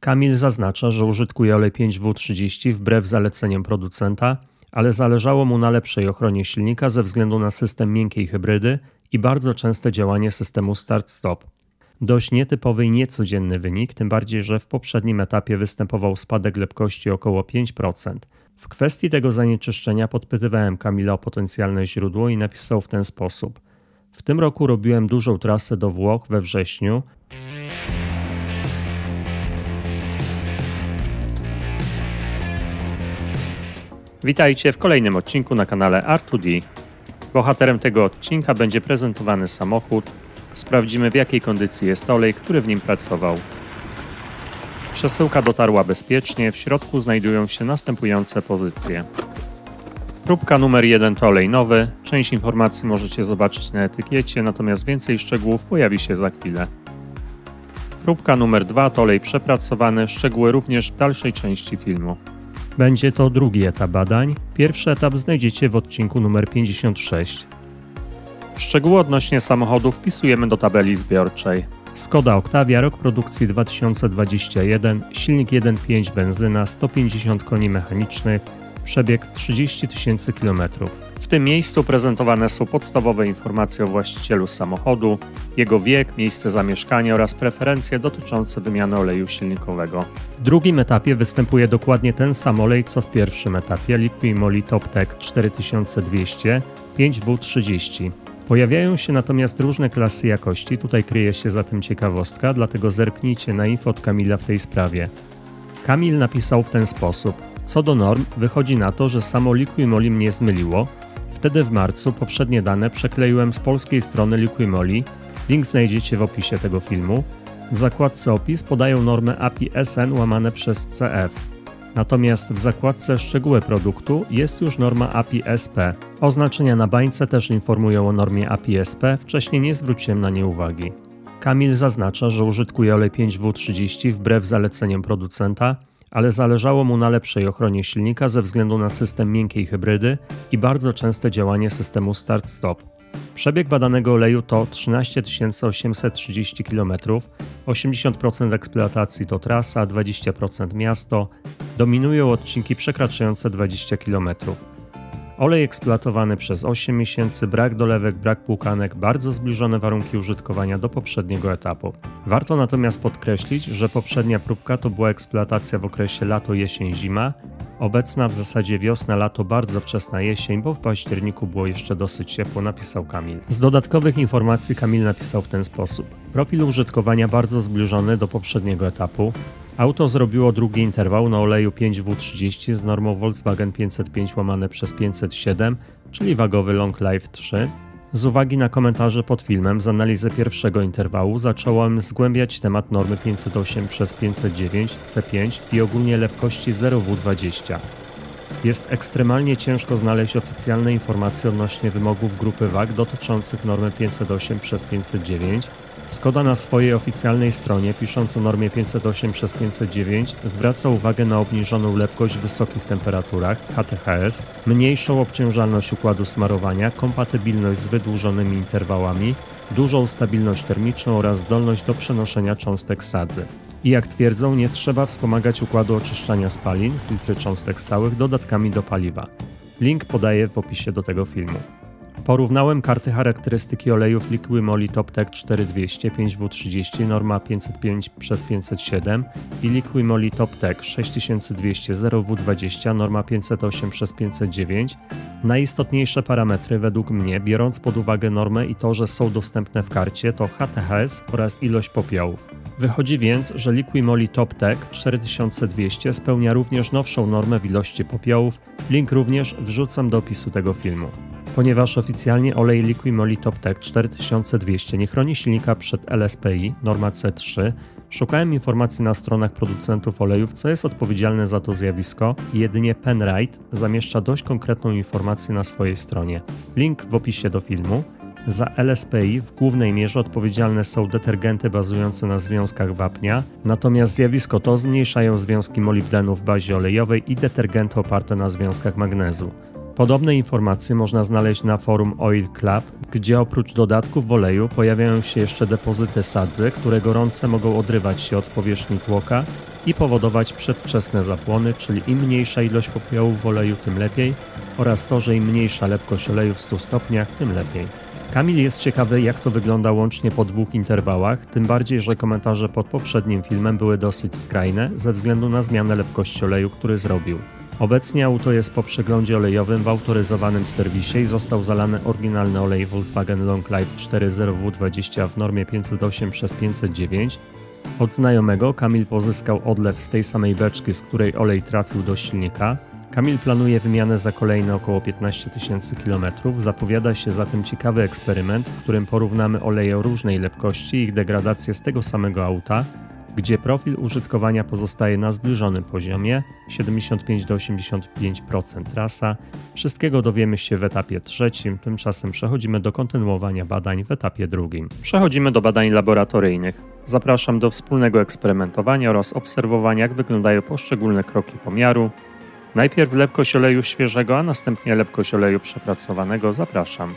Kamil zaznacza, że użytkuje olej 5W30 wbrew zaleceniom producenta, ale zależało mu na lepszej ochronie silnika ze względu na system miękkiej hybrydy i bardzo częste działanie systemu start-stop. Dość nietypowy i niecodzienny wynik, tym bardziej, że w poprzednim etapie występował spadek lepkości około 5%. W kwestii tego zanieczyszczenia podpytywałem Kamila o potencjalne źródło i napisał w ten sposób. W tym roku robiłem dużą trasę do Włoch we wrześniu. Witajcie w kolejnym odcinku na kanale R2D. Bohaterem tego odcinka będzie prezentowany samochód. Sprawdzimy, w jakiej kondycji jest olej, który w nim pracował. Przesyłka dotarła bezpiecznie, w środku znajdują się następujące pozycje. Próbka numer 1 to olej nowy, część informacji możecie zobaczyć na etykiecie, natomiast więcej szczegółów pojawi się za chwilę. Próbka numer 2 to olej przepracowany, szczegóły również w dalszej części filmu. Będzie to drugi etap badań, pierwszy etap znajdziecie w odcinku numer 56. Szczegóły odnośnie samochodu wpisujemy do tabeli zbiorczej. Skoda Octavia, rok produkcji 2021, silnik 1.5 benzyna, 150 koni mechanicznych, przebieg 30 000 km. W tym miejscu prezentowane są podstawowe informacje o właścicielu samochodu, jego wiek, miejsce zamieszkania oraz preferencje dotyczące wymiany oleju silnikowego. W drugim etapie występuje dokładnie ten sam olej co w pierwszym etapie, Liqui-Moly Toptek 4200 5W30. Pojawiają się natomiast różne klasy jakości, tutaj kryje się za tym ciekawostka, dlatego zerknijcie na info od Kamila w tej sprawie. Kamil napisał w ten sposób. Co do norm, wychodzi na to, że samo Liqui-Moly mnie zmyliło. Wtedy w marcu poprzednie dane przekleiłem z polskiej strony Liqui-Moly. Link znajdziecie w opisie tego filmu. W zakładce opis podają normę API SN/CF. Natomiast w zakładce szczegóły produktu jest już norma API SP. Oznaczenia na bańce też informują o normie API SP, wcześniej nie zwróciłem na nie uwagi. Kamil zaznacza, że użytkuje olej 5W30 wbrew zaleceniom producenta, ale zależało mu na lepszej ochronie silnika ze względu na system miękkiej hybrydy i bardzo częste działanie systemu start-stop. Przebieg badanego oleju to 13 830 km, 80% eksploatacji to trasa, 20% miasto, dominują odcinki przekraczające 20 km. Olej eksploatowany przez 8 miesięcy, brak dolewek, brak płukanek, bardzo zbliżone warunki użytkowania do poprzedniego etapu. Warto natomiast podkreślić, że poprzednia próbka to była eksploatacja w okresie lato, jesień, zima, obecna w zasadzie wiosna, lato, bardzo wczesna jesień, bo w październiku było jeszcze dosyć ciepło, napisał Kamil. Z dodatkowych informacji Kamil napisał w ten sposób. Profil użytkowania bardzo zbliżony do poprzedniego etapu. Auto zrobiło drugi interwał na oleju 5W30 z normą Volkswagen 505/507, czyli wagowy Long Life 3. Z uwagi na komentarze pod filmem z analizy pierwszego interwału zacząłem zgłębiać temat normy 508/509 C5 i ogólnie lepkości 0W20. Jest ekstremalnie ciężko znaleźć oficjalne informacje odnośnie wymogów grupy wag dotyczących normy 508/509. Skoda na swojej oficjalnej stronie, pisząc o normie 508/509, zwraca uwagę na obniżoną lepkość w wysokich temperaturach HTHS, mniejszą obciążalność układu smarowania, kompatybilność z wydłużonymi interwałami, dużą stabilność termiczną oraz zdolność do przenoszenia cząstek sadzy. I jak twierdzą, nie trzeba wspomagać układu oczyszczania spalin, filtry cząstek stałych, dodatkami do paliwa. Link podaję w opisie do tego filmu. Porównałem karty charakterystyki olejów Liqui-Moly Toptek 4200 5W30 norma 505/507 i Liqui-Moly Toptek 6200 0W20 norma 508/509. Najistotniejsze parametry według mnie, biorąc pod uwagę normę i to, że są dostępne w karcie, to HTHS oraz ilość popiołów. Wychodzi więc, że Liqui-Moly Toptek 4200 spełnia również nowszą normę w ilości popiołów. Link również wrzucam do opisu tego filmu. Ponieważ oficjalnie olej Liqui-Moly Toptek 4200 nie chroni silnika przed LSPI, norma C3, szukałem informacji na stronach producentów olejów, co jest odpowiedzialne za to zjawisko i jedynie Penrite zamieszcza dość konkretną informację na swojej stronie. Link w opisie do filmu. Za LSPI w głównej mierze odpowiedzialne są detergenty bazujące na związkach wapnia, natomiast zjawisko to zmniejszają związki molibdenu w bazie olejowej i detergenty oparte na związkach magnezu. Podobne informacje można znaleźć na forum Oil Club, gdzie oprócz dodatków w oleju pojawiają się jeszcze depozyty sadzy, które gorące mogą odrywać się od powierzchni tłoka i powodować przedwczesne zapłony, czyli im mniejsza ilość popiołów w oleju, tym lepiej, oraz to, że im mniejsza lepkość oleju w 100 stopniach, tym lepiej. Kamil jest ciekawy, jak to wygląda łącznie po 2 interwałach, tym bardziej, że komentarze pod poprzednim filmem były dosyć skrajne ze względu na zmianę lepkości oleju, który zrobił. Obecnie auto jest po przeglądzie olejowym w autoryzowanym serwisie i został zalany oryginalny olej Volkswagen Long Life 40W20 w normie 508/509. Od znajomego Kamil pozyskał odlew z tej samej beczki, z której olej trafił do silnika. Kamil planuje wymianę za kolejne około 15 000 km. Zapowiada się zatem ciekawy eksperyment, w którym porównamy oleje o różnej lepkości i ich degradację z tego samego auta, gdzie profil użytkowania pozostaje na zbliżonym poziomie 75–85% trasa. Wszystkiego dowiemy się w etapie trzecim, tymczasem przechodzimy do kontynuowania badań w etapie drugim. Przechodzimy do badań laboratoryjnych. Zapraszam do wspólnego eksperymentowania oraz obserwowania, jak wyglądają poszczególne kroki pomiaru. Najpierw lepkość oleju świeżego, a następnie lepkość oleju przepracowanego. Zapraszam.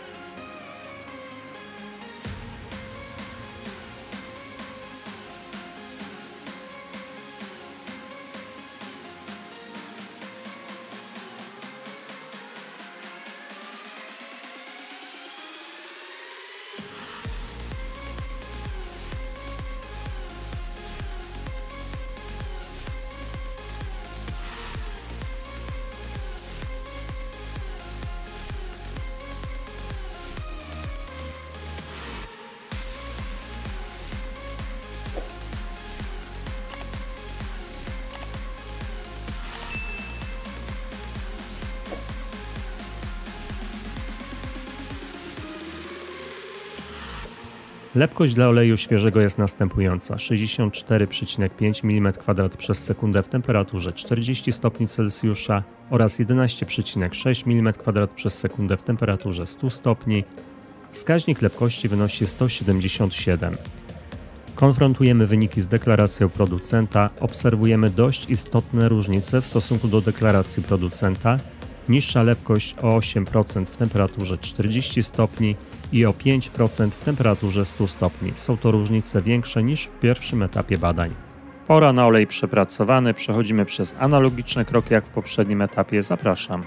Lepkość dla oleju świeżego jest następująca: 64,5 mm² przez sekundę w temperaturze 40 stopni Celsjusza oraz 11,6 mm² przez sekundę w temperaturze 100 stopni. Wskaźnik lepkości wynosi 177. Konfrontujemy wyniki z deklaracją producenta. Obserwujemy dość istotne różnice w stosunku do deklaracji producenta. Niższa lepkość o 8% w temperaturze 40 stopni i o 5% w temperaturze 100 stopni. Są to różnice większe niż w pierwszym etapie badań. Pora na olej przepracowany. Przechodzimy przez analogiczne kroki jak w poprzednim etapie. Zapraszam.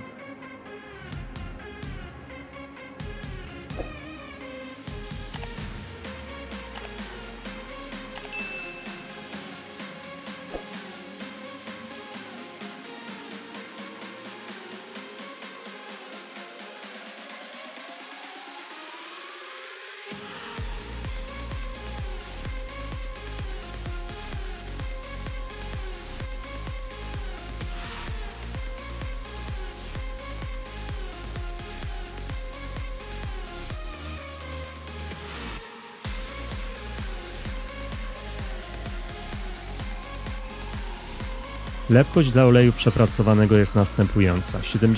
Lepkość dla oleju przepracowanego jest następująca: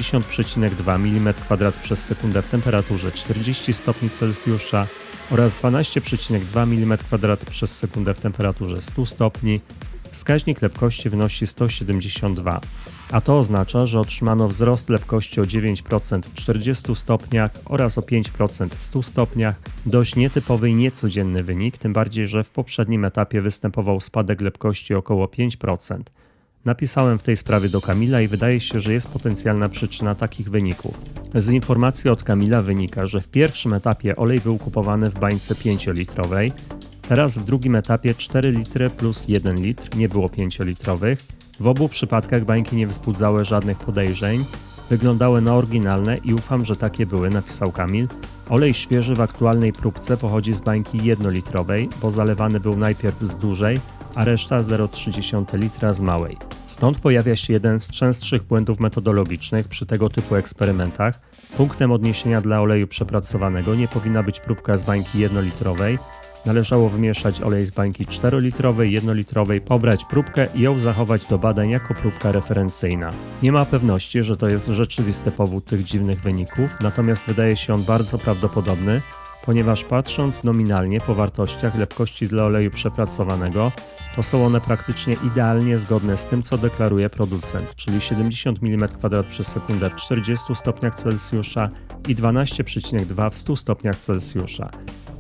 70,2 mm² przez sekundę w temperaturze 40 stopni Celsjusza oraz 12,2 mm² przez sekundę w temperaturze 100 stopni. Wskaźnik lepkości wynosi 172, a to oznacza, że otrzymano wzrost lepkości o 9% w 40 stopniach oraz o 5% w 100 stopniach. Dość nietypowy i niecodzienny wynik, tym bardziej, że w poprzednim etapie występował spadek lepkości około 5%. Napisałem w tej sprawie do Kamila i wydaje się, że jest potencjalna przyczyna takich wyników. Z informacji od Kamila wynika, że w pierwszym etapie olej był kupowany w bańce 5-litrowej, teraz w drugim etapie 4 litry plus 1 litr, nie było 5-litrowych. W obu przypadkach bańki nie wzbudzały żadnych podejrzeń, wyglądały na oryginalne i ufam, że takie były, napisał Kamil. Olej świeży w aktualnej próbce pochodzi z bańki 1-litrowej, bo zalewany był najpierw z dużej, a reszta 0,3 litra z małej. Stąd pojawia się jeden z częstszych błędów metodologicznych przy tego typu eksperymentach. Punktem odniesienia dla oleju przepracowanego nie powinna być próbka z bańki 1-litrowej. Należało wymieszać olej z bańki 4-litrowej, 1-litrowej, pobrać próbkę i ją zachować do badań jako próbka referencyjna. Nie ma pewności, że to jest rzeczywisty powód tych dziwnych wyników, natomiast wydaje się on bardzo prawdopodobny, ponieważ patrząc nominalnie po wartościach lepkości dla oleju przepracowanego, to są one praktycznie idealnie zgodne z tym, co deklaruje producent, czyli 70 mm² przez sekundę w 40 stopniach Celsjusza i 12,2 w 100 stopniach Celsjusza.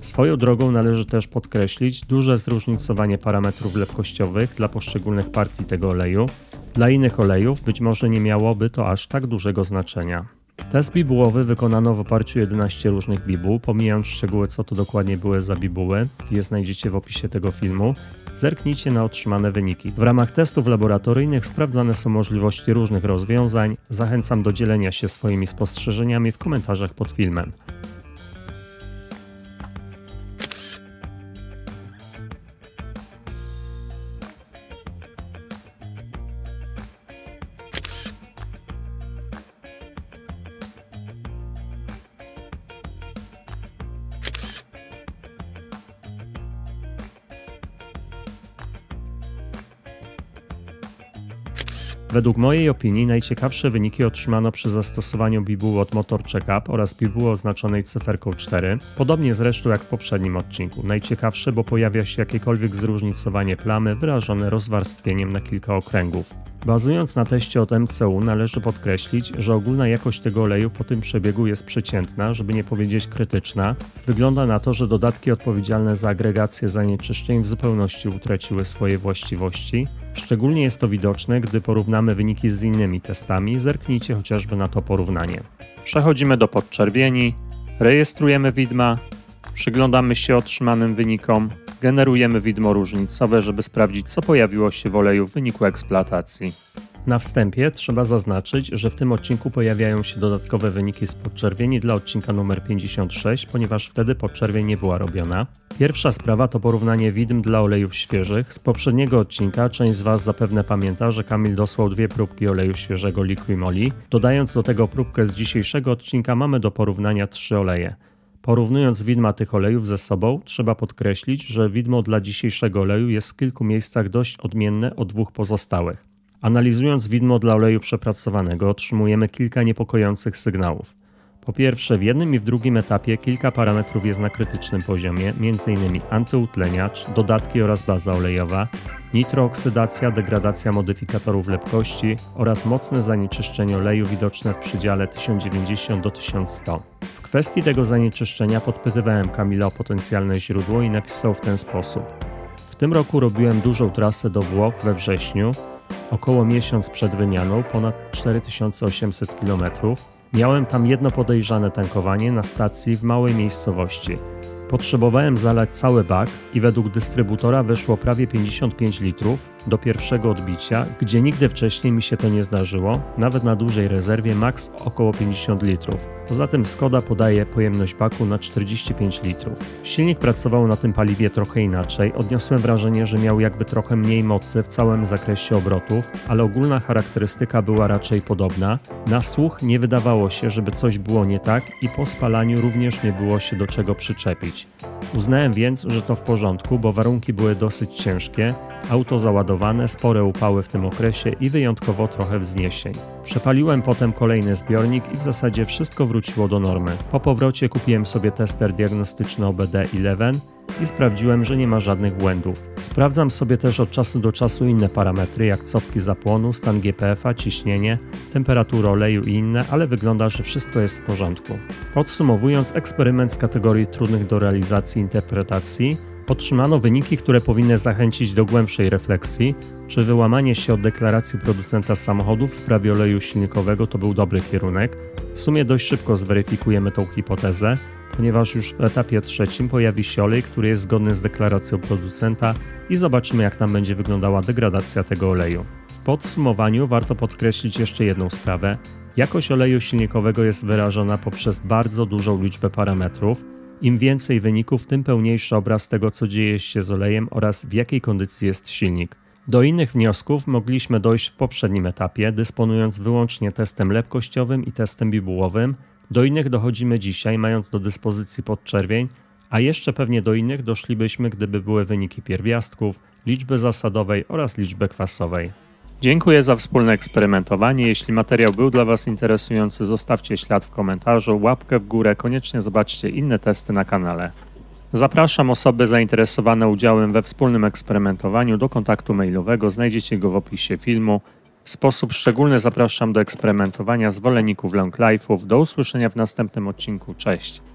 Swoją drogą należy też podkreślić duże zróżnicowanie parametrów lepkościowych dla poszczególnych partii tego oleju. Dla innych olejów być może nie miałoby to aż tak dużego znaczenia. Test bibułowy wykonano w oparciu o 11 różnych bibuł, pomijając szczegóły, co to dokładnie były za bibuły, je znajdziecie w opisie tego filmu. Zerknijcie na otrzymane wyniki. W ramach testów laboratoryjnych sprawdzane są możliwości różnych rozwiązań. Zachęcam do dzielenia się swoimi spostrzeżeniami w komentarzach pod filmem. Według mojej opinii najciekawsze wyniki otrzymano przy zastosowaniu bibuły od Motor Checkup oraz bibuły oznaczonej cyferką 4, podobnie zresztą jak w poprzednim odcinku. Najciekawsze, bo pojawia się jakiekolwiek zróżnicowanie plamy wyrażone rozwarstwieniem na kilka okręgów. Bazując na teście od MCU należy podkreślić, że ogólna jakość tego oleju po tym przebiegu jest przeciętna, żeby nie powiedzieć krytyczna. Wygląda na to, że dodatki odpowiedzialne za agregację zanieczyszczeń w zupełności utraciły swoje właściwości. Szczególnie jest to widoczne, gdy porównamy wyniki z innymi testami. Zerknijcie chociażby na to porównanie. Przechodzimy do podczerwieni, rejestrujemy widma, przyglądamy się otrzymanym wynikom, generujemy widmo różnicowe, żeby sprawdzić, co pojawiło się w oleju w wyniku eksploatacji. Na wstępie trzeba zaznaczyć, że w tym odcinku pojawiają się dodatkowe wyniki z podczerwieni dla odcinka numer 56, ponieważ wtedy podczerwień nie była robiona. Pierwsza sprawa to porównanie widm dla olejów świeżych. Z poprzedniego odcinka część z Was zapewne pamięta, że Kamil dosłał 2 próbki oleju świeżego Liquimoli. Dodając do tego próbkę z dzisiejszego odcinka mamy do porównania 3 oleje. Porównując widma tych olejów ze sobą, trzeba podkreślić, że widmo dla dzisiejszego oleju jest w kilku miejscach dość odmienne od 2 pozostałych. Analizując widmo dla oleju przepracowanego otrzymujemy kilka niepokojących sygnałów. Po pierwsze, w jednym i w drugim etapie kilka parametrów jest na krytycznym poziomie, m.in. antyutleniacz, dodatki oraz baza olejowa, nitrooksydacja, degradacja modyfikatorów lepkości oraz mocne zanieczyszczenie oleju widoczne w przedziale 1090 do 1100. W kwestii tego zanieczyszczenia podpytywałem Kamila o potencjalne źródło i napisał w ten sposób. W tym roku robiłem dużą trasę do Włoch we wrześniu, około miesiąc przed wymianą, ponad 4800 km. Miałem tam jedno podejrzane tankowanie na stacji w małej miejscowości. Potrzebowałem zalać cały bak i według dystrybutora wyszło prawie 55 litrów do pierwszego odbicia, gdzie nigdy wcześniej mi się to nie zdarzyło, nawet na dużej rezerwie max około 50 litrów. Poza tym Skoda podaje pojemność baku na 45 litrów. Silnik pracował na tym paliwie trochę inaczej, odniosłem wrażenie, że miał jakby trochę mniej mocy w całym zakresie obrotów, ale ogólna charakterystyka była raczej podobna. Na słuch nie wydawało się, żeby coś było nie tak i po spalaniu również nie było się do czego przyczepić. Uznałem więc, że to w porządku, bo warunki były dosyć ciężkie, auto załadowane, spore upały w tym okresie i wyjątkowo trochę wzniesień. Przepaliłem potem kolejny zbiornik i w zasadzie wszystko wróciło do normy. Po powrocie kupiłem sobie tester diagnostyczny OBD11 i sprawdziłem, że nie ma żadnych błędów. Sprawdzam sobie też od czasu do czasu inne parametry, jak cofki zapłonu, stan GPF-a, ciśnienie, temperaturę oleju i inne, ale wygląda, że wszystko jest w porządku. Podsumowując, eksperyment z kategorii trudnych do realizacji interpretacji, otrzymano wyniki, które powinny zachęcić do głębszej refleksji, czy wyłamanie się od deklaracji producenta samochodu w sprawie oleju silnikowego to był dobry kierunek. W sumie dość szybko zweryfikujemy tą hipotezę, ponieważ już w etapie trzecim pojawi się olej, który jest zgodny z deklaracją producenta i zobaczymy, jak tam będzie wyglądała degradacja tego oleju. W podsumowaniu warto podkreślić jeszcze jedną sprawę. Jakość oleju silnikowego jest wyrażona poprzez bardzo dużą liczbę parametrów. Im więcej wyników, tym pełniejszy obraz tego, co dzieje się z olejem oraz w jakiej kondycji jest silnik. Do innych wniosków mogliśmy dojść w poprzednim etapie, dysponując wyłącznie testem lepkościowym i testem bibułowym. Do innych dochodzimy dzisiaj, mając do dyspozycji podczerwień, a jeszcze pewnie do innych doszlibyśmy, gdyby były wyniki pierwiastków, liczby zasadowej oraz liczby kwasowej. Dziękuję za wspólne eksperymentowanie. Jeśli materiał był dla Was interesujący, zostawcie ślad w komentarzu, łapkę w górę, koniecznie zobaczcie inne testy na kanale. Zapraszam osoby zainteresowane udziałem we wspólnym eksperymentowaniu do kontaktu mailowego, znajdziecie go w opisie filmu. W sposób szczególny zapraszam do eksperymentowania zwolenników long life'ów. Do usłyszenia w następnym odcinku. Cześć!